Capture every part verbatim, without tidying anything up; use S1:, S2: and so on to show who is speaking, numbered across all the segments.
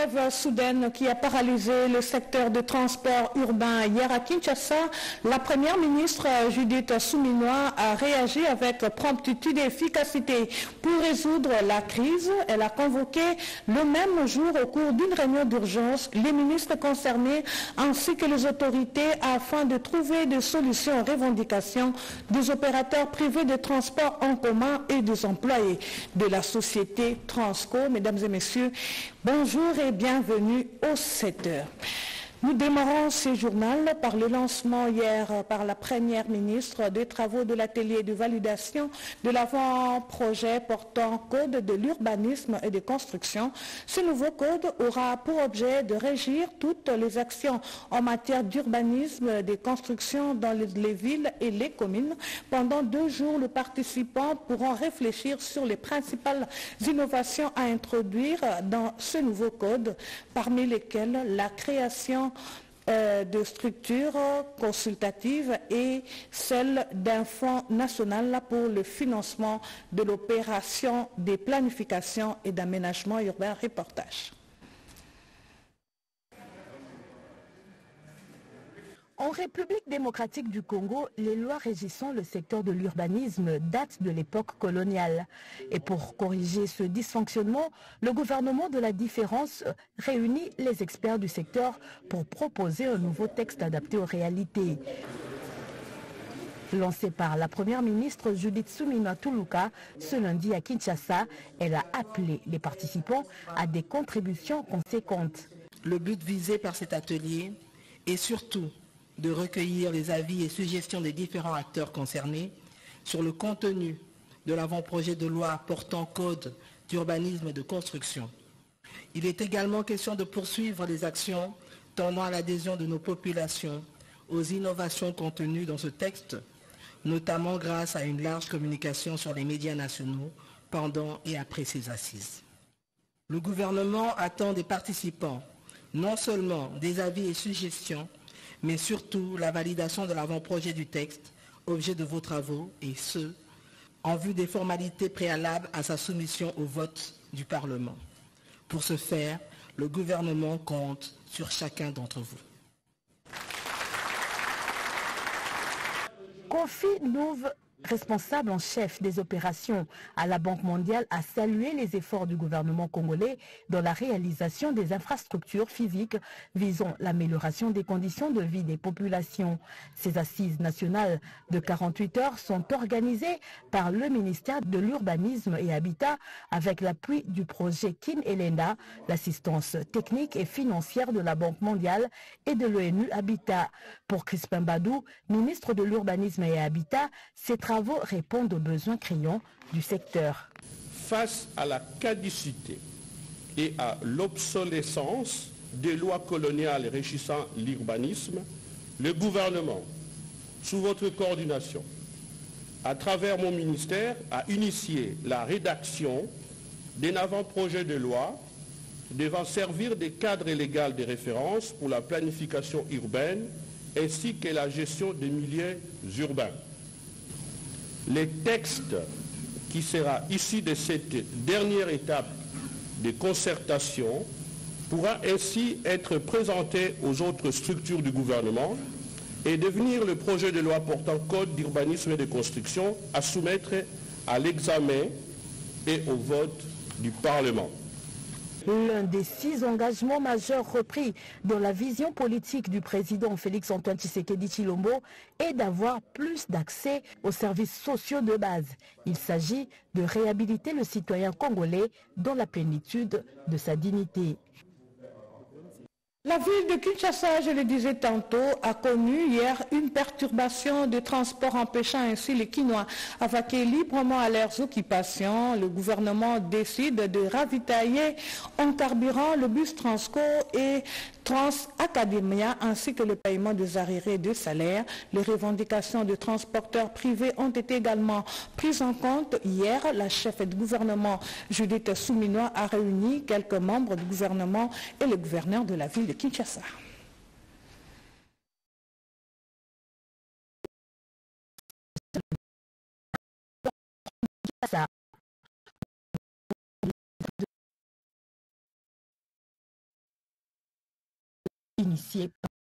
S1: grève soudaine qui a paralysé le secteur de transport urbain hier à Kinshasa, la première ministre Judith Suminwa a réagi avec promptitude et efficacité. Pour résoudre la crise, elle a convoqué le même jour au cours d'une réunion d'urgence les ministres concernés ainsi que les autorités afin de trouver des solutions aux revendications des opérateurs privés de transport en commun et des employés de la société Transco. Mesdames et messieurs, bonjour et bienvenue au sept heures. Nous démarrons ce journal par le lancement hier par la première ministre des travaux de l'atelier de validation de l'avant-projet portant code de l'urbanisme et des constructions. Ce nouveau code aura pour objet de régir toutes les actions en matière d'urbanisme et des constructions dans les villes et les communes. Pendant deux jours, les participants pourront réfléchir sur les principales innovations à introduire dans ce nouveau code, parmi lesquelles la création Euh, de structures consultatives et celle d'un fonds national pour le financement de l'opération des planifications et d'aménagement urbain. Reportage.
S2: En République démocratique du Congo, les lois régissant le secteur de l'urbanisme datent de l'époque coloniale. Et pour corriger ce dysfonctionnement, le gouvernement de la différence réunit les experts du secteur pour proposer un nouveau texte adapté aux réalités. Lancée par la première ministre Judith Suminwa Tuluka ce lundi à Kinshasa, elle a appelé les participants à des contributions conséquentes.
S3: Le but visé par cet atelier est surtout de recueillir les avis et suggestions des différents acteurs concernés sur le contenu de l'avant-projet de loi portant code d'urbanisme et de construction. Il est également question de poursuivre les actions tendant à l'adhésion de nos populations aux innovations contenues dans ce texte, notamment grâce à une large communication sur les médias nationaux pendant et après ces assises. Le gouvernement attend des participants non seulement des avis et suggestions, mais surtout la validation de l'avant-projet du texte, objet de vos travaux, et ce, en vue des formalités préalables à sa soumission au vote du Parlement. Pour ce faire, le gouvernement compte sur chacun d'entre vous.
S2: Kofi Louv, responsable en chef des opérations à la Banque mondiale, a salué les efforts du gouvernement congolais dans la réalisation des infrastructures physiques visant l'amélioration des conditions de vie des populations. Ces assises nationales de quarante-huit heures sont organisées par le ministère de l'Urbanisme et Habitat avec l'appui du projet Kin Elenda, l'assistance technique et financière de la Banque mondiale et de l'ONU Habitat. Pour Crispin Badou, ministre de l'Urbanisme et Habitat, ces travaux répondent aux besoins criants du secteur.
S4: Face à la caducité et à l'obsolescence des lois coloniales régissant l'urbanisme, le gouvernement, sous votre coordination, à travers mon ministère, a initié la rédaction d'un avant-projet de loi devant servir de cadre légal de référence pour la planification urbaine ainsi que la gestion des milieux urbains. Le texte qui sera issu de cette dernière étape de concertation pourra ainsi être présenté aux autres structures du gouvernement et devenir le projet de loi portant code d'urbanisme et de construction à soumettre à l'examen et au vote du Parlement.
S2: L'un des six engagements majeurs repris dans la vision politique du président Félix-Antoine Tshisekedi Tshilombo est d'avoir plus d'accès aux services sociaux de base. Il s'agit de réhabiliter le citoyen congolais dans la plénitude de sa dignité.
S1: La ville de Kinshasa, je le disais tantôt, a connu hier une perturbation de transport empêchant ainsi les Kinois à vaquer librement à leurs occupations. Le gouvernement décide de ravitailler en carburant le bus Transco et Trans Academia ainsi que le paiement des arriérés de salaire. Les revendications de transporteurs privés ont été également prises en compte. Hier, la chef du gouvernement Judith Suminwa a réuni quelques membres du gouvernement et le gouverneur de la ville de Kinshasa.
S2: initié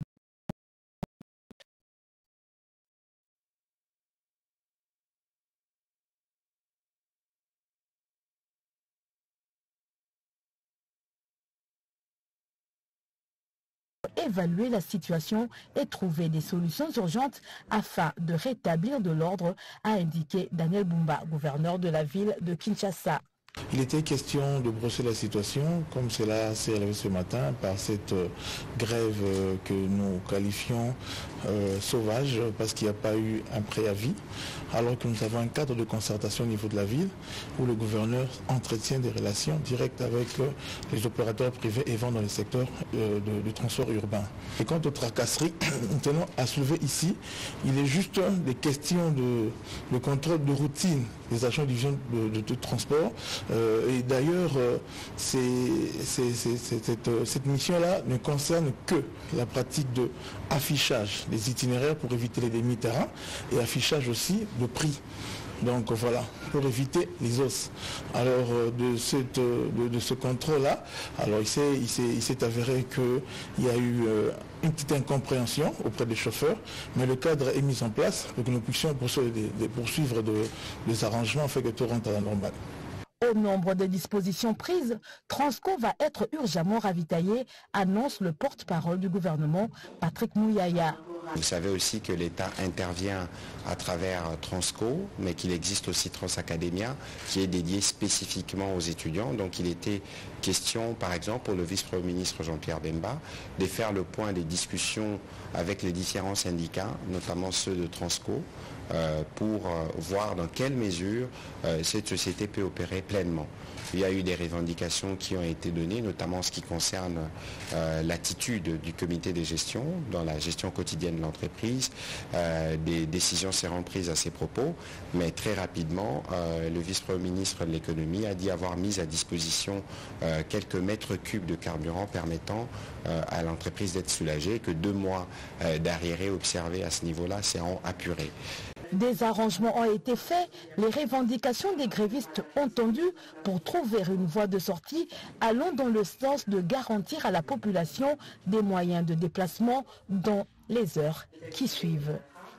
S2: évaluer la situation et trouver des solutions urgentes afin de rétablir de l'ordre, a indiqué Daniel Bumba, gouverneur de la ville de Kinshasa.
S5: Il était question de brosser la situation, comme cela s'est relevé ce matin, par cette euh, grève euh, que nous qualifions euh, sauvage, parce qu'il n'y a pas eu un préavis, alors que nous avons un cadre de concertation au niveau de la ville, où le gouverneur entretient des relations directes avec euh, les opérateurs privés et vend dans les secteurs euh, de, de transport urbain. Et quant aux tracasseries, nous tenons à soulever ici, il est juste des questions de, de contrôle de routine des agents de division de, de, de transport. Euh, et d'ailleurs, euh, c'est, c'est, c'est, c'est, cette, cette mission-là ne concerne que la pratique de affichage des itinéraires pour éviter les demi-terrains et affichage aussi de prix. Donc voilà, pour éviter les os. Alors de, cette, de, de ce contrôle-là, alors il s'est, il s'est, il s'est avéré qu'il y a eu euh, une petite incompréhension auprès des chauffeurs, mais le cadre est mis en place pour que nous puissions poursuivre des, des, poursuivre de, des arrangements afin que tout rentre à la normale.
S2: Au nombre de dispositions prises, Transco va être urgemment ravitaillé, annonce le porte-parole du gouvernement, Patrick Mouyaya.
S6: Vous savez aussi que l'État intervient à travers Transco, mais qu'il existe aussi Transacademia, qui est dédié spécifiquement aux étudiants. Donc il était question, par exemple, pour le vice-premier ministre Jean-Pierre Bemba, de faire le point des discussions avec les différents syndicats, notamment ceux de Transco, euh, pour euh, voir dans quelle mesure euh, cette société peut opérer pleinement. Il y a eu des revendications qui ont été données, notamment en ce qui concerne euh, l'attitude du comité de gestion dans la gestion quotidienne de l'entreprise. Euh, des décisions seront prises à ces propos, mais très rapidement, euh, le vice-premier ministre de l'économie a dit avoir mis à disposition euh, quelques mètres cubes de carburant permettant euh, à l'entreprise d'être soulagée, que deux mois euh, d'arriérés observés à ce niveau-là seront apurés.
S2: Des arrangements ont été faits, les revendications des grévistes entendues pour trouver une voie de sortie allant dans le sens de garantir à la population des moyens de déplacement dans les heures qui suivent.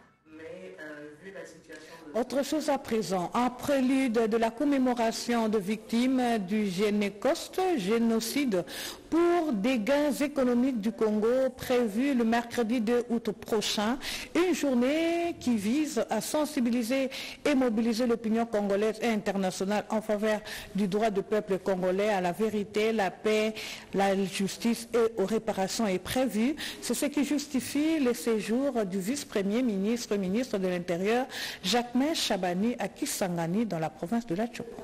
S1: Autre chose à présent, en prélude de la commémoration de victimes du Génécoste, génocide pour des gains économiques du Congo prévu le mercredi deux août prochain, une journée qui vise à sensibiliser et mobiliser l'opinion congolaise et internationale en faveur du droit du peuple congolais à la vérité, la paix, la justice et aux réparations est prévue. C'est ce qui justifie le séjour du vice-premier ministre, ministre de l'Intérieur, Jacquemain Chabani à Kisangani dans la province de la Tchopo.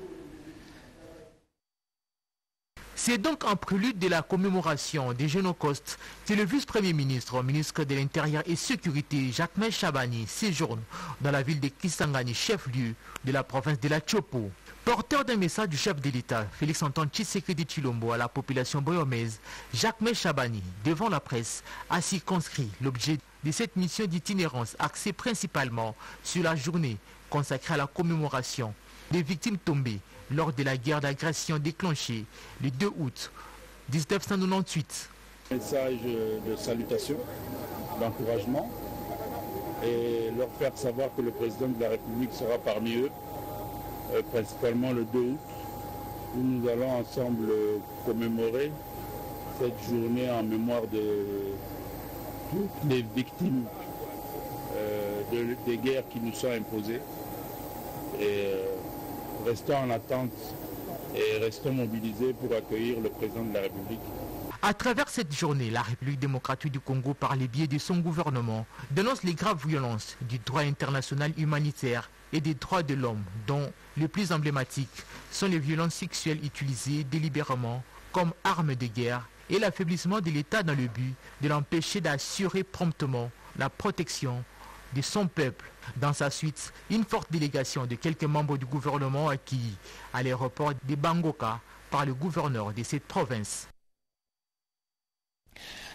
S7: C'est donc en prélude de la commémoration des Génocoste que le vice-premier ministre, ministre de l'Intérieur et Sécurité, Jacquemain Chabani, séjourne dans la ville de Kisangani, chef-lieu de la province de la Tchopo. Porteur d'un message du chef de l'État, Félix-Antoine Tshisekedi Tshilombo, à la population boyomaise, Jacquemain Chabani, devant la presse, a circonscrit l'objet de cette mission d'itinérance axée principalement sur la journée consacrée à la commémoration des victimes tombées lors de la guerre d'agression déclenchée le deux août mille neuf cent quatre-vingt-dix-huit.
S8: Message de salutation, d'encouragement et leur faire savoir que le président de la République sera parmi eux, euh, principalement le deux août, où nous allons ensemble commémorer cette journée en mémoire de toutes les victimes euh, de, des guerres qui nous sont imposées. Et euh, restons en attente et restons mobilisés pour accueillir le président de la République.
S7: À travers cette journée, la République démocratique du Congo, par les biais de son gouvernement, dénonce les graves violences du droit international humanitaire et des droits de l'homme, dont les plus emblématiques sont les violences sexuelles utilisées délibérément comme armes de guerre et l'affaiblissement de l'État dans le but de l'empêcher d'assurer promptement la protection de son peuple. Dans sa suite, une forte délégation de quelques membres du gouvernement accueillis à l'aéroport de Bangoka par le gouverneur de cette province.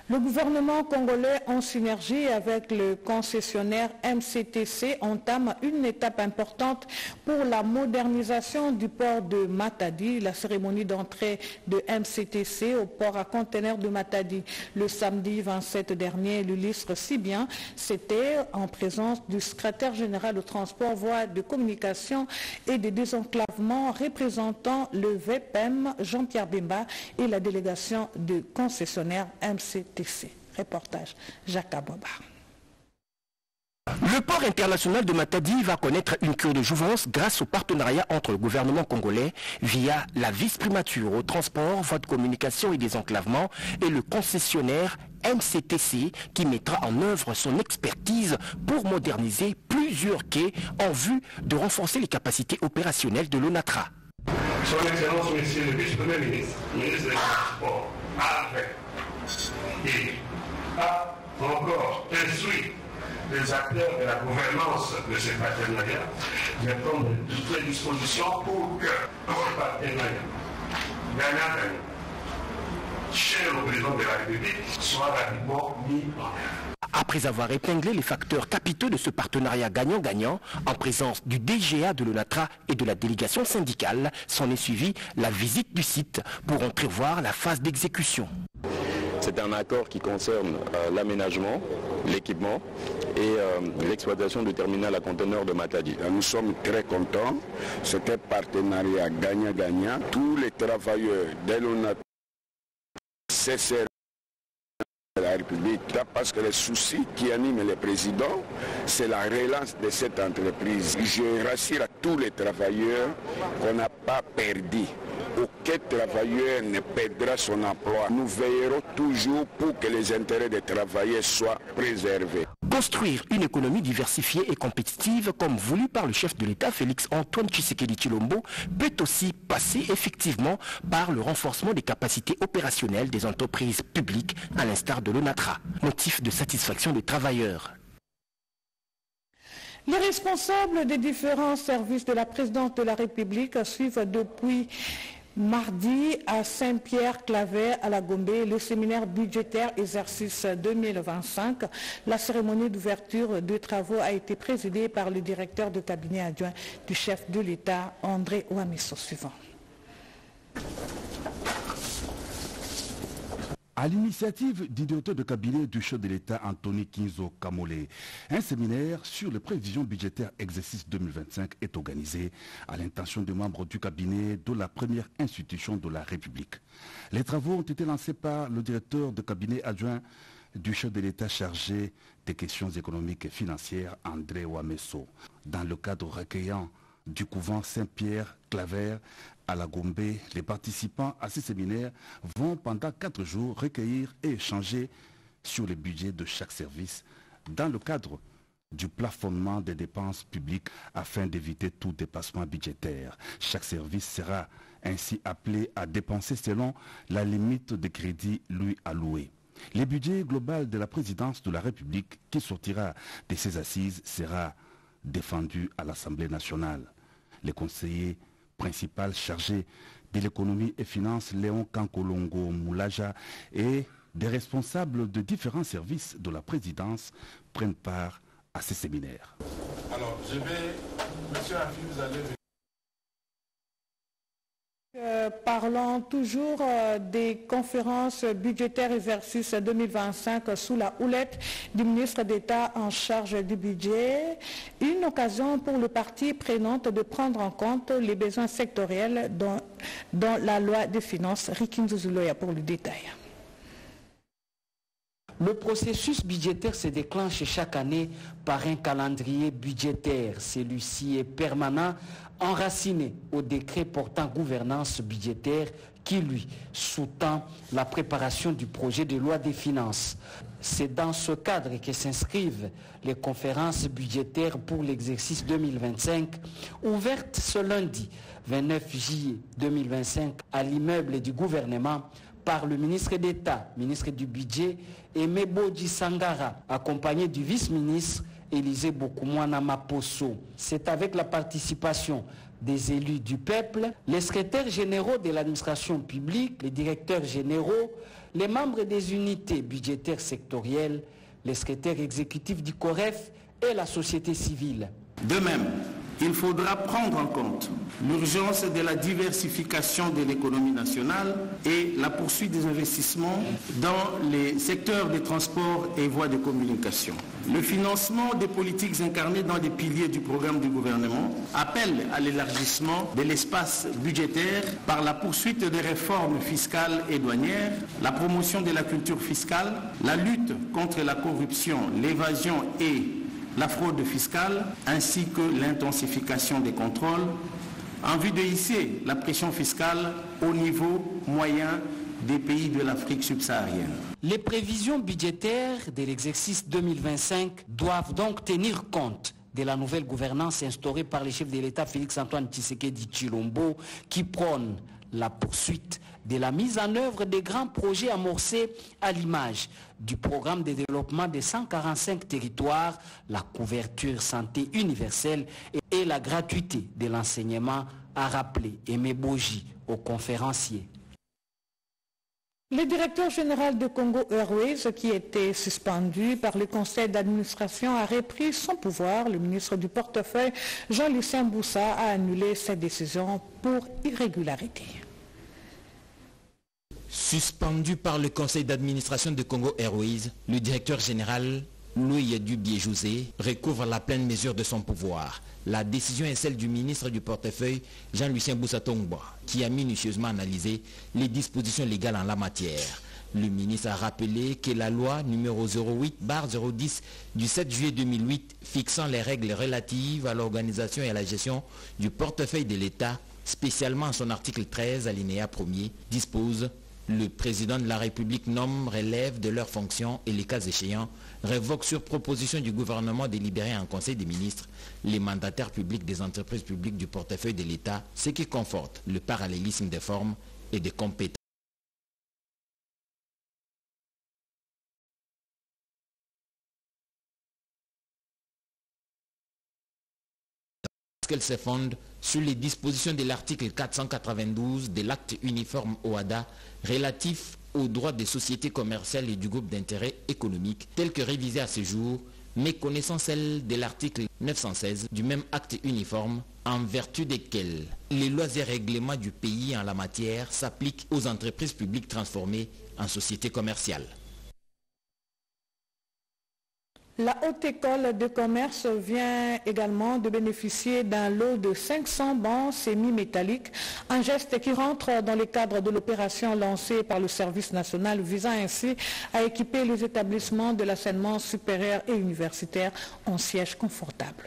S1: Le gouvernement congolais, en synergie avec le concessionnaire M C T C, entame une étape importante pour la modernisation du port de Matadi. La cérémonie d'entrée de M C T C au port à conteneurs de Matadi le samedi vingt-sept dernier l'illustre si bien. C'était en présence du secrétaire général au transport, voies de communication et de désenclavement représentant le V P E M, Jean-Pierre Bemba, et la délégation de concessionnaire M C T C. Reportage Jacques Abobar.
S9: Le port international de Matadi va connaître une cure de jouvence grâce au partenariat entre le gouvernement congolais via la vice-primature au transport, voies de communication et désenclavement et le concessionnaire M C T C qui mettra en œuvre son expertise pour moderniser plusieurs quais en vue de renforcer les capacités opérationnelles de l'ONATRA.
S10: Son Excellence, Monsieur le Vice-Premier ministre, ministre des Transports, a fait et a encore instruit les acteurs de la gouvernance de ce partenariat de prendre toutes les dispositions pour que ce partenariat gagnant-gagnant, cher au président de la République, soit rapidement mis en œuvre.
S9: Après avoir épinglé les facteurs capitaux de ce partenariat gagnant-gagnant, en présence du D G A de l'ONATRA et de la délégation syndicale, s'en est suivi la visite du site pour entrevoir la phase d'exécution.
S11: C'est un accord qui concerne euh, l'aménagement, l'équipement et euh, l'exploitation du terminal à conteneurs de Matadi.
S12: Nous sommes très contents. C'est un partenariat gagnant-gagnant. Tous les travailleurs de l'ONATRA cessèrent de la République, parce que le souci qui anime les présidents, c'est la relance de cette entreprise. Je rassure à tous les travailleurs qu'on n'a pas perdu. Aucun travailleur ne perdra son emploi. Nous veillerons toujours pour que les intérêts des travailleurs soient préservés.
S9: Construire une économie diversifiée et compétitive, comme voulu par le chef de l'État Félix-Antoine Tshisekedi Tshilombo, peut aussi passer effectivement par le renforcement des capacités opérationnelles des entreprises publiques, à l'instar de l'ONATRA. Motif de satisfaction des travailleurs.
S1: Les responsables des différents services de la présidence de la République suivent depuis mardi à Saint-Pierre-Claver à la Gombe le séminaire budgétaire exercice deux mille vingt-cinq. La cérémonie d'ouverture de travaux a été présidée par le directeur de cabinet adjoint du chef de l'État, André Ouamesso. Suivant.
S13: À l'initiative du directeur de cabinet du chef de l'État, Anthony Kinzo Kamole, un séminaire sur les prévisions budgétaires exercice deux mille vingt-cinq est organisé à l'intention des membres du cabinet de la première institution de la République. Les travaux ont été lancés par le directeur de cabinet adjoint du chef de l'État chargé des questions économiques et financières, André Ouamesso, dans le cadre recueillant du couvent Saint-Pierre-Claver à la Gombe. Les participants à ce séminaire vont pendant quatre jours recueillir et échanger sur le budget de chaque service dans le cadre du plafonnement des dépenses publiques afin d'éviter tout dépassement budgétaire. Chaque service sera ainsi appelé à dépenser selon la limite de crédit lui allouée. Le budget global de la présidence de la République qui sortira de ces assises sera défendu à l'Assemblée nationale. Les conseillers principal chargé de l'économie et finances, Léon Kankolongo Moulaja, et des responsables de différents services de la présidence prennent part à ces séminaires.
S10: Alors, je vais, monsieur Afi, vous allez...
S1: Euh, parlons toujours euh, des conférences budgétaires exercice deux mille vingt-cinq sous la houlette du ministre d'État en charge du budget. Une occasion pour le parti prenante de prendre en compte les besoins sectoriels dans, dans la loi des finances. Rikin Zuzuloya pour le détail.
S14: Le processus budgétaire se déclenche chaque année par un calendrier budgétaire. Celui-ci est permanent, enraciné au décret portant gouvernance budgétaire qui, lui, sous-tend la préparation du projet de loi des finances. C'est dans ce cadre que s'inscrivent les conférences budgétaires pour l'exercice deux mille vingt-cinq, ouvertes ce lundi vingt-neuf juillet deux mille vingt-cinq à l'immeuble du gouvernement par le ministre d'État, ministre du Budget, Aimé Bodji Sangara, accompagné du vice-ministre Élisée Bokoumouana Maposo. C'est avec la participation des élus du peuple, les secrétaires généraux de l'administration publique, les directeurs généraux, les membres des unités budgétaires sectorielles, les secrétaires exécutifs du COREF et la société civile.
S15: De même, il faudra prendre en compte l'urgence de la diversification de l'économie nationale et la poursuite des investissements dans les secteurs des transports et voies de communication. Le financement des politiques incarnées dans les piliers du programme du gouvernement appelle à l'élargissement de l'espace budgétaire par la poursuite des réformes fiscales et douanières, la promotion de la culture fiscale, la lutte contre la corruption, l'évasion et la fraude fiscale, ainsi que l'intensification des contrôles, en vue de hisser la pression fiscale au niveau moyen des pays de l'Afrique subsaharienne.
S14: Les prévisions budgétaires de l'exercice deux mille vingt-cinq doivent donc tenir compte de la nouvelle gouvernance instaurée par le chef de l'État Félix-Antoine Tshisekedi Tshilombo, qui prône la poursuite de la mise en œuvre des grands projets amorcés à l'image du programme de développement des cent quarante-cinq territoires, la couverture santé universelle et la gratuité de l'enseignement, a rappelé Aimé Boji aux conférenciers.
S1: Le directeur général de Congo Airways, qui était suspendu par le conseil d'administration, a repris son pouvoir. Le ministre du portefeuille, Jean-Lucien Boussa, a annulé cette décision pour irrégularité.
S16: Suspendu par le conseil d'administration de Congo Airways, le directeur général Louis Dubié-José recouvre la pleine mesure de son pouvoir. La décision est celle du ministre du portefeuille Jean-Lucien Boussa Tongba, qui a minutieusement analysé les dispositions légales en la matière. Le ministre a rappelé que la loi numéro zéro huit barre zéro dix du sept juillet deux mille huit fixant les règles relatives à l'organisation et à la gestion du portefeuille de l'État, spécialement en son article treize, alinéa premier, dispose: le président de la République nomme, relève de leurs fonctions et, les cas échéants, révoque sur proposition du gouvernement délibéré en Conseil des ministres les mandataires publics des entreprises publiques du portefeuille de l'État, ce qui conforte le parallélisme des formes et des compétences qu'elle se fonde sur les dispositions de l'article quatre cent quatre-vingt-douze de l'acte uniforme O A D A relatif aux droits des sociétés commerciales et du groupe d'intérêt économique, tel que révisé à ce jour, méconnaissant celle de l'article neuf cent seize du même acte uniforme, en vertu desquels les lois et règlements du pays en la matière s'appliquent aux entreprises publiques transformées en sociétés commerciales.
S1: La Haute École de commerce vient également de bénéficier d'un lot de cinq cents bancs semi-métalliques, un geste qui rentre dans le cadre de l'opération lancée par le service national visant ainsi à équiper les établissements de l'enseignement supérieur et universitaire en sièges confortables.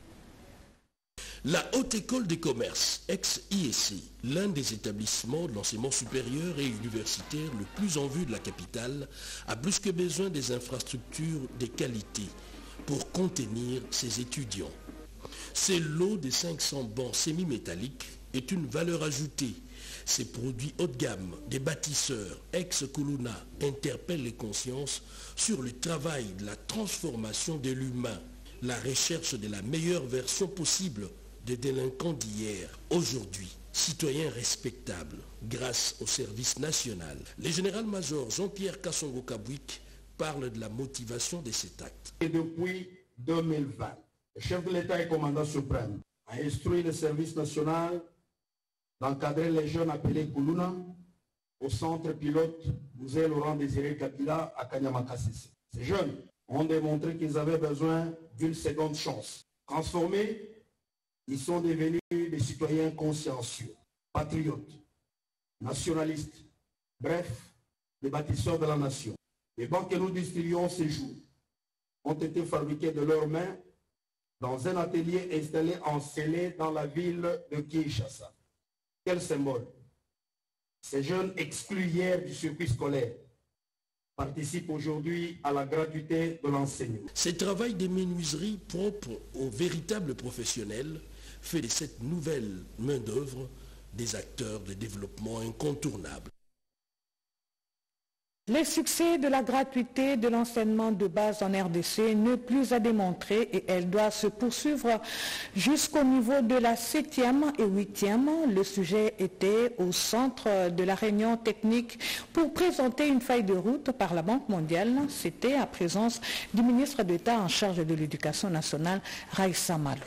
S17: La Haute École de commerce, ex-I E C, l'un des établissements de l'enseignement supérieur et universitaire le plus en vue de la capitale, a plus que besoin des infrastructures de qualité pour contenir ses étudiants. Ce lot de cinq cents bancs semi-métalliques est une valeur ajoutée. Ces produits haut de gamme des bâtisseurs ex-Kuluna interpellent les consciences sur le travail de la transformation de l'humain, la recherche de la meilleure version possible des délinquants d'hier, aujourd'hui, citoyens respectables, grâce au service national. Le général-major Jean-Pierre Kassongo-Kabouik parle de la motivation de cet acte.
S18: Et depuis deux mille vingt, le chef de l'État et commandant suprême a instruit le service national d'encadrer les jeunes appelés Kuluna au centre pilote Musée Laurent Désiré Kabila à Kanyamakasisi. Ces jeunes ont démontré qu'ils avaient besoin d'une seconde chance. Transformés, ils sont devenus des citoyens consciencieux, patriotes, nationalistes, bref, des bâtisseurs de la nation. Les bancs que nous distribuons ces jours ont été fabriqués de leurs mains dans un atelier installé en Sélé dans la ville de Kinshasa. Quel symbole! Ces jeunes exclus hier du circuit scolaire participent aujourd'hui à la gratuité de l'enseignement.
S17: Ce travail de menuiserie propre aux véritables professionnels fait de cette nouvelle main-d'œuvre des acteurs de développement incontournables.
S1: Les succès de la gratuité de l'enseignement de base en R D C n'est plus à démontrer et elle doit se poursuivre jusqu'au niveau de la septième et huitième. Le sujet était au centre de la réunion technique pour présenter une feuille de route par la Banque mondiale. C'était à présence du ministre d'État en charge de l'Éducation nationale, Raissa Malou.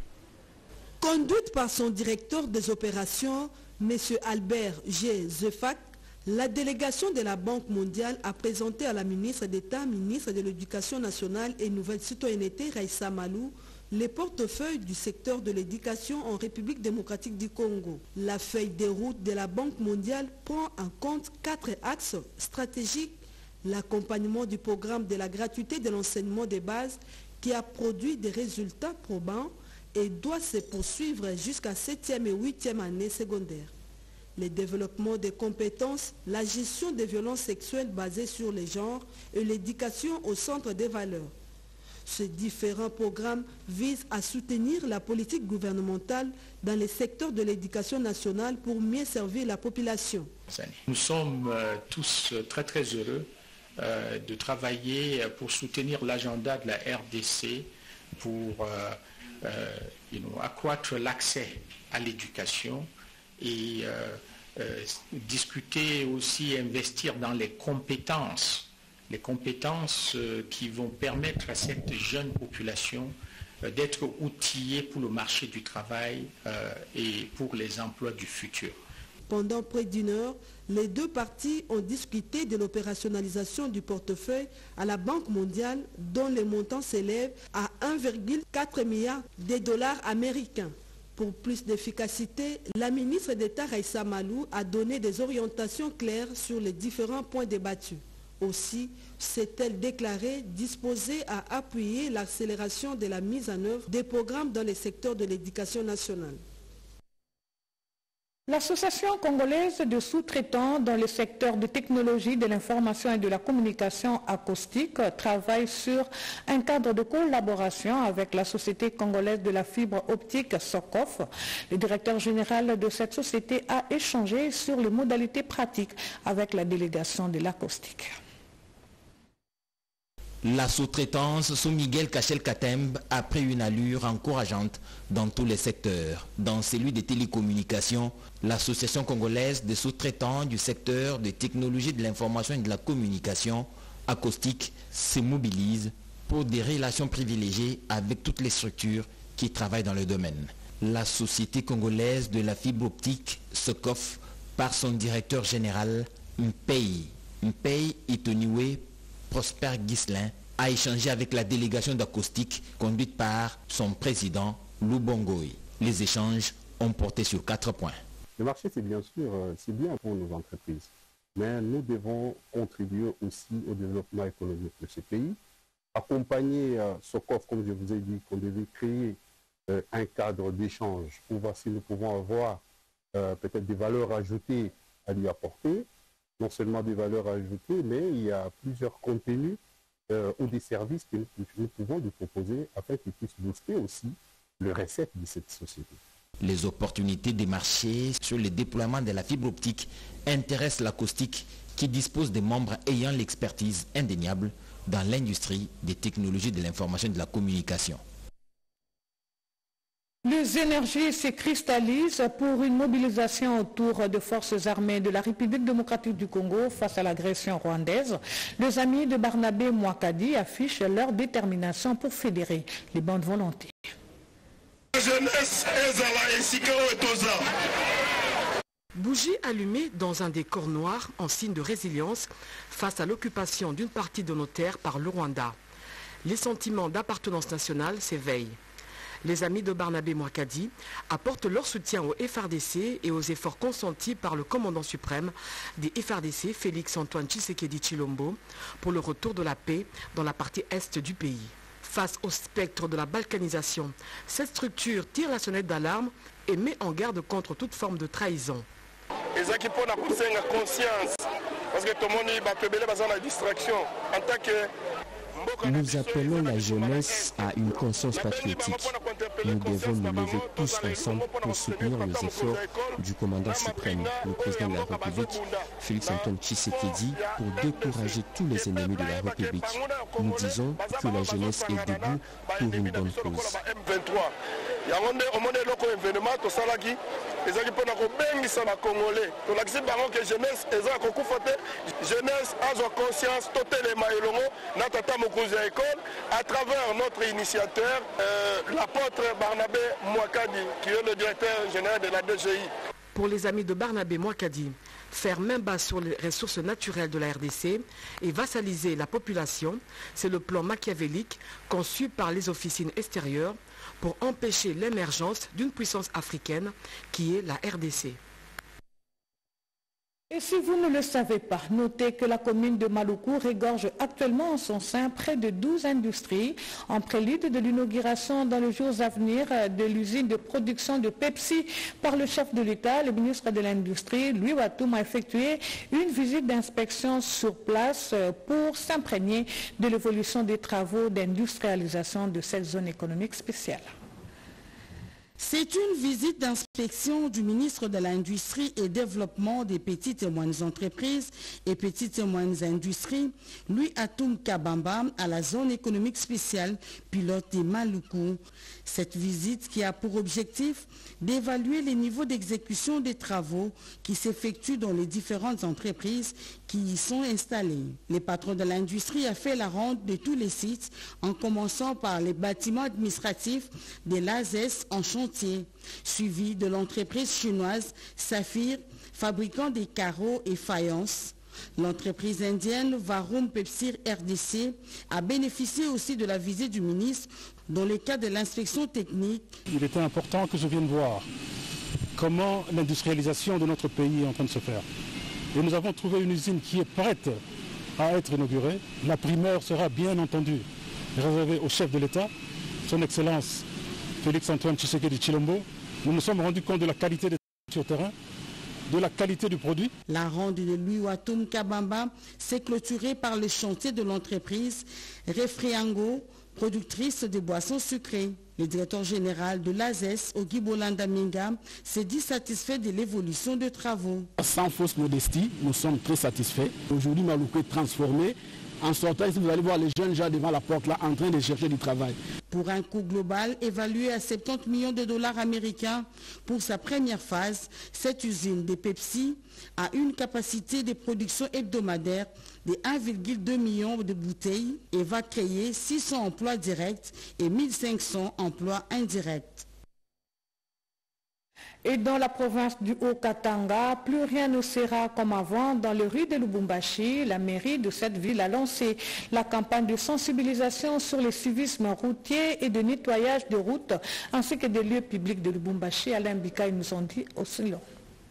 S19: Conduite par son directeur des opérations, M. Albert G. Zefak, la délégation de la Banque mondiale a présenté à la ministre d'État, ministre de l'Éducation nationale et Nouvelle Citoyenneté, Raissa Malou, les portefeuilles du secteur de l'éducation en République démocratique du Congo. La feuille de route de la Banque mondiale prend en compte quatre axes stratégiques: l'accompagnement du programme de la gratuité de l'enseignement de base qui a produit des résultats probants et doit se poursuivre jusqu'à septième et huitième année secondaire. Le développement des compétences, la gestion des violences sexuelles basées sur les genres et l'éducation au centre des valeurs. Ces différents programmes visent à soutenir la politique gouvernementale dans les secteurs de l'éducation nationale pour mieux servir la population.
S20: Nous sommes euh, tous très très heureux euh, de travailler pour soutenir l'agenda de la R D C pour euh, euh, you know, accroître l'accès à l'éducation et euh, euh, discuter aussi, investir dans les compétences, les compétences euh, qui vont permettre à cette jeune population euh, d'être outillée pour le marché du travail euh, et pour les emplois du futur.
S19: Pendant près d'une heure, les deux parties ont discuté de l'opérationnalisation du portefeuille à la Banque mondiale dont les montants s'élèvent à un virgule quatre milliard de dollars américains. Pour plus d'efficacité, la ministre d'État Raissa Malou a donné des orientations claires sur les différents points débattus. Aussi, s'est-elle déclarée disposée à appuyer l'accélération de la mise en œuvre des programmes dans les secteurs de l'éducation nationale.
S1: L'Association congolaise de sous-traitants dans le secteur de technologie de l'information et de la communication acoustique travaille sur un cadre de collaboration avec la Société congolaise de la fibre optique SOCOF. Le directeur général de cette société a échangé sur les modalités pratiques avec la délégation de l'acoustique.
S16: La sous-traitance sous Miguel Kachel-Katembe a pris une allure encourageante dans tous les secteurs. Dans celui des télécommunications, l'Association congolaise des sous-traitants du secteur des technologies de l'information et de la communication acoustique se mobilise pour des relations privilégiées avec toutes les structures qui travaillent dans le domaine. La Société congolaise de la fibre optique, SOCOF, par son directeur général, Mpei, Mpei Itoniwe Prosper Ghislain, a échangé avec la délégation d'acoustique conduite par son président Lubongoy. Les échanges ont porté sur quatre points.
S21: Le marché, c'est bien sûr, c'est bien pour nos entreprises, mais nous devons contribuer aussi au développement économique de ce pays, accompagner euh, SOCOF, comme je vous ai dit, qu'on devait créer euh, un cadre d'échange pour voir si nous pouvons avoir euh, peut-être des valeurs ajoutées à lui apporter. Non seulement des valeurs ajoutées, mais il y a plusieurs contenus euh, ou des services que nous, nous pouvons lui proposer afin qu'il puisse booster aussi le recette de cette société.
S16: Les opportunités des marchés sur le déploiement de la fibre optique intéressent l'acoustique qui dispose de membres ayant l'expertise indéniable dans l'industrie des technologies de l'information et de la communication.
S1: Les énergies se cristallisent pour une mobilisation autour des forces armées de la République démocratique du Congo face à l'agression rwandaise. Les amis de Barnabé Mouakadi affichent leur détermination pour fédérer les bonnes volontés.
S22: Bougies allumées dans un décor noir en signe de résilience face à l'occupation d'une partie de nos terres par le Rwanda. Les sentiments d'appartenance nationale s'éveillent. Les amis de Barnabé Mouakadi apportent leur soutien au F R D C et aux efforts consentis par le commandant suprême des F R D C, Félix-Antoine Tshisekedi Tshilombo, pour le retour de la paix dans la partie est du pays. Face au spectre de la balkanisation, cette structure tire la sonnette d'alarme et met en garde contre toute forme de trahison.
S23: Parce que tout le monde a la distraction. En tant que
S3: Nous appelons la jeunesse à une conscience patriotique. Nous devons nous lever tous ensemble pour soutenir les efforts du commandant suprême, le président de la République, Félix-Antoine Tshisekedi, pour décourager tous les ennemis de la République. Nous disons que la jeunesse est debout pour une bonne cause.
S10: Jeunesse a conscience totalement à travers notre initiateur, euh, l'apôtre Barnabé Mouakadi, qui est le directeur général de la D G I.
S22: Pour les amis de Barnabé Mouakadi, faire main basse sur les ressources naturelles de la R D C et vassaliser la population, c'est le plan machiavélique conçu par les officines extérieures pour empêcher l'émergence d'une puissance africaine qui est la R D C.
S1: Et si vous ne le savez pas, notez que la commune de Maluku regorge actuellement en son sein près de douze industries en prélude de l'inauguration dans les jours à venir de l'usine de production de Pepsi par le chef de l'État. Le ministre de l'Industrie, Louis Watoum, a effectué une visite d'inspection sur place pour s'imprégner de l'évolution des travaux d'industrialisation de cette zone économique spéciale.
S4: C'est une visite d'inspection du ministre de l'Industrie et Développement des petites et moyennes entreprises et petites et moyennes industries, Louis Watoum Kabamba, à la zone économique spéciale pilote des Maluku. Cette visite qui a pour objectif d'évaluer les niveaux d'exécution des travaux qui s'effectuent dans les différentes entreprises qui y sont installées. Les patrons de l'industrie ont fait la ronde de tous les sites en commençant par les bâtiments administratifs de l'A S E S en chantier, suivi de l'entreprise chinoise Saphir, fabricant des carreaux et faïences. L'entreprise indienne Varum Pepsi R D C a bénéficié aussi de la visite du ministre dans le cadre de l'inspection technique.
S23: Il était important que je vienne voir comment l'industrialisation de notre pays est en train de se faire. Et nous avons trouvé une usine qui est prête à être inaugurée. La primeur sera bien entendu réservée au chef de l'État, son Excellence Félix-Antoine Tshisekedi Tshilombo. Nous nous sommes rendus compte de la qualité des sur terrain, de la qualité du produit.
S4: La ronde de Louis Watoum Kabamba s'est clôturée par le chantier de l'entreprise Refriango, productrice de boissons sucrées. Le directeur général de l'A S E S, Ogi Bolanda Minga, s'est dit satisfait de l'évolution des travaux.
S24: Sans fausse modestie, nous sommes très satisfaits. Aujourd'hui, Maluku est transformé. En sortant ici, vous allez voir les jeunes gens devant la porte là en train de chercher du travail.
S4: Pour un coût global évalué à soixante-dix millions de dollars américains pour sa première phase, cette usine de Pepsi a une capacité de production hebdomadaire de un virgule deux million de bouteilles et va créer six cents emplois directs et mille cinq cents emplois indirects.
S1: Et dans la province du Haut-Katanga, plus rien ne sera comme avant. Dans le rue de Lubumbashi, la mairie de cette ville a lancé la campagne de sensibilisation sur le civisme routier et de nettoyage de routes, ainsi que des lieux publics de Lubumbashi. Alain Bikaï nous ont dit aussi long.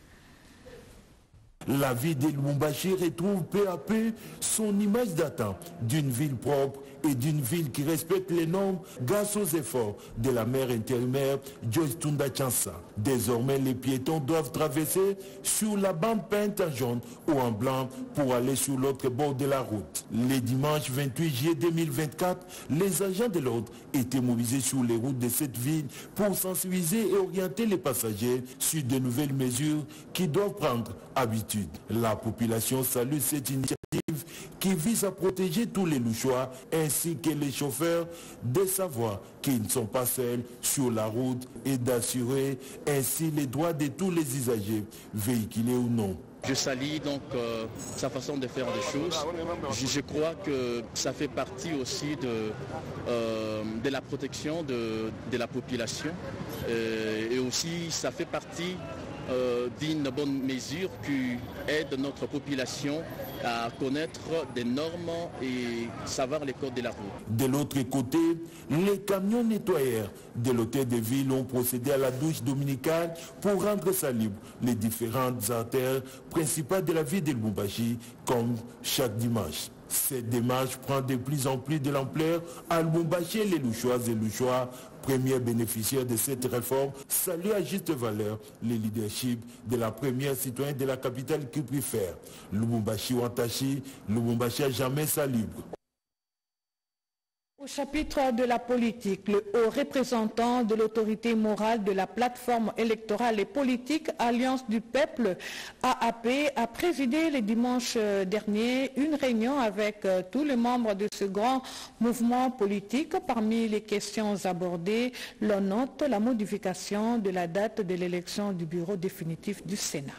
S25: La ville de Lubumbashi retrouve peu à peu son image datant d'une ville propre et d'une ville qui respecte les normes grâce aux efforts de la maire intérimaire Joyce Tunda Chansa. Désormais, les piétons doivent traverser sur la bande peinte en jaune ou en blanc pour aller sur l'autre bord de la route. Le dimanche vingt-huit juillet deux mille vingt-quatre, les agents de l'ordre étaient mobilisés sur les routes de cette ville pour sensibiliser et orienter les passagers sur de nouvelles mesures qui doivent prendre habitude. La population salue cette initiative qui vise à protéger tous les louchois ainsi que les chauffeurs de savoir qu'ils ne sont pas seuls sur la route et d'assurer ainsi les droits de tous les usagers, véhiculés ou non.
S26: Je salue donc euh, sa façon de faire les choses. Je, je crois que ça fait partie aussi de, euh, de la protection de, de la population euh, et aussi ça fait partie euh, d'une bonne mesure qui aide notre population à connaître des normes et savoir les codes de la route.
S25: De l'autre côté, les camions nettoyeurs de l'hôtel de ville ont procédé à la douche dominicale pour rendre salubres les différentes artères principales de la ville de Lubumbashi, comme chaque dimanche. Cette démarche prend de plus en plus de l'ampleur à Lubumbashi. Les Louchoises et Louchois, premiers bénéficiaires de cette réforme, saluent à juste valeur le leadership de la première citoyenne de la capitale qui préfère. Lubumbashi Wantashi, Lubumbashi à jamais salubre.
S1: Au chapitre de la politique, le haut représentant de l'autorité morale de la plateforme électorale et politique Alliance du Peuple A A P a présidé le dimanche dernier une réunion avec tous les membres de ce grand mouvement politique. Parmi les questions abordées, l'on note la modification de la date de l'élection du bureau définitif du Sénat.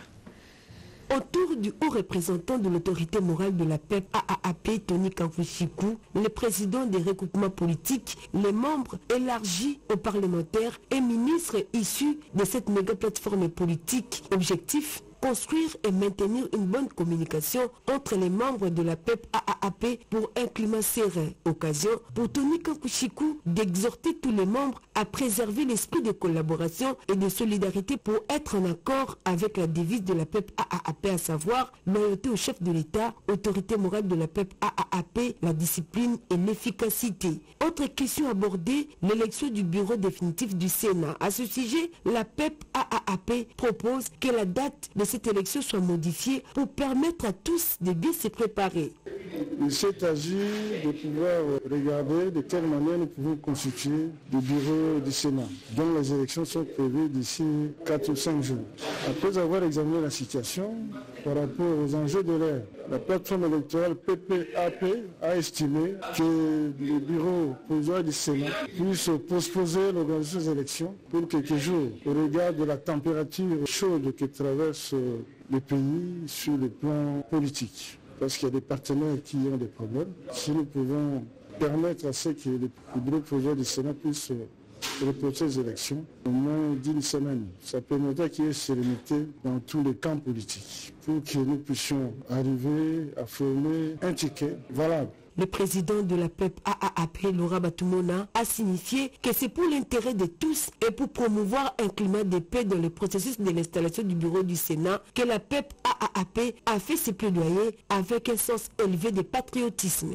S2: Autour du haut représentant de l'autorité morale de la P E P A A P, Tony Kanfuchikou, le président des regroupements politiques, les membres élargis aux parlementaires et ministres issus de cette méga plateforme politique, objectif construire et maintenir une bonne communication entre les membres de la P E P A A P pour un climat serein. Occasion pour Tony Kanfuchikou d'exhorter tous les membres à préserver l'esprit de collaboration et de solidarité pour être en accord avec la devise de la P E P A A P, à savoir loyauté au chef de l'État, autorité morale de la P E P A A P, la discipline et l'efficacité. Autre question abordée, l'élection du bureau définitif du Sénat. À ce sujet, la P E P A A P propose que la date de cette élection soit modifiée pour permettre à tous de bien se préparer.
S5: Il s'est agi de pouvoir regarder de quelle manière nous pouvons constituer le bureau du Sénat, dont les élections sont prévues d'ici quatre ou cinq jours. Après avoir examiné la situation par rapport aux enjeux de l'ère, la plateforme électorale P P A P a estimé que le bureau provisoire du Sénat puisse postposer l'organisation des élections pour quelques jours au regard de la température chaude que traverse le pays sur le plan politique. Parce qu'il y a des partenaires qui ont des problèmes. Si nous pouvons permettre à ce que le bureau provisoire du Sénat puisse reporter les élections au moins d'une semaine, ça permettra qu'il y ait sérénité dans tous les camps politiques pour que nous puissions arriver à former un ticket valable.
S2: Le président de la P E P A A P, Laura Batumona, a signifié que c'est pour l'intérêt de tous et pour promouvoir un climat de paix dans le processus de l'installation du bureau du Sénat que la P E P A A P a fait ses plaidoyers avec un sens élevé de patriotisme.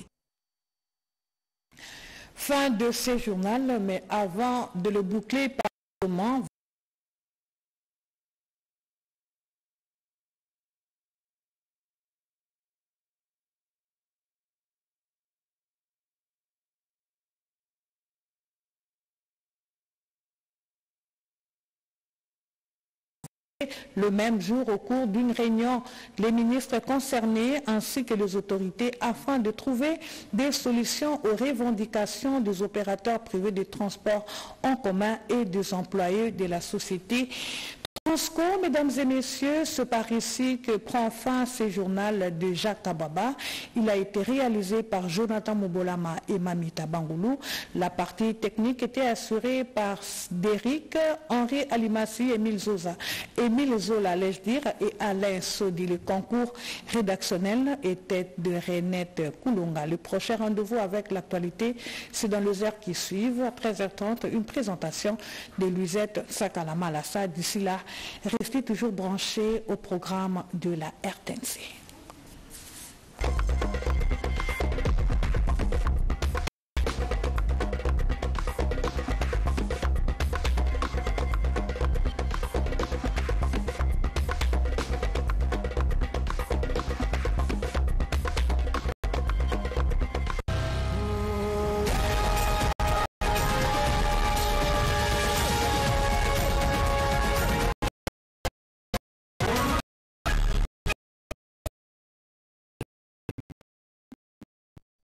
S1: Fin de ce journal, mais avant de le boucler par le moment, le même jour au cours d'une réunion, les ministres concernés ainsi que les autorités afin de trouver des solutions aux revendications des opérateurs privés de transport en commun et des employés de la société Transco. Mesdames et messieurs, c'est par ici que prend fin ce journal de Jacques Ababa. Il a été réalisé par Jonathan Mobolama et Mamita Bangoulou. La partie technique était assurée par Derrick, Henri Alimassi, Émile Zoza, Émile Zola, allais-je dire, et Alain Sodi. Le concours rédactionnel était de Renette Koulonga. Le prochain rendez-vous avec l'actualité, c'est dans les heures qui suivent. À treize heures trente, une présentation de Luisette Sakalama Lassa. D'ici là, restez toujours branchés au programme de la R T N C.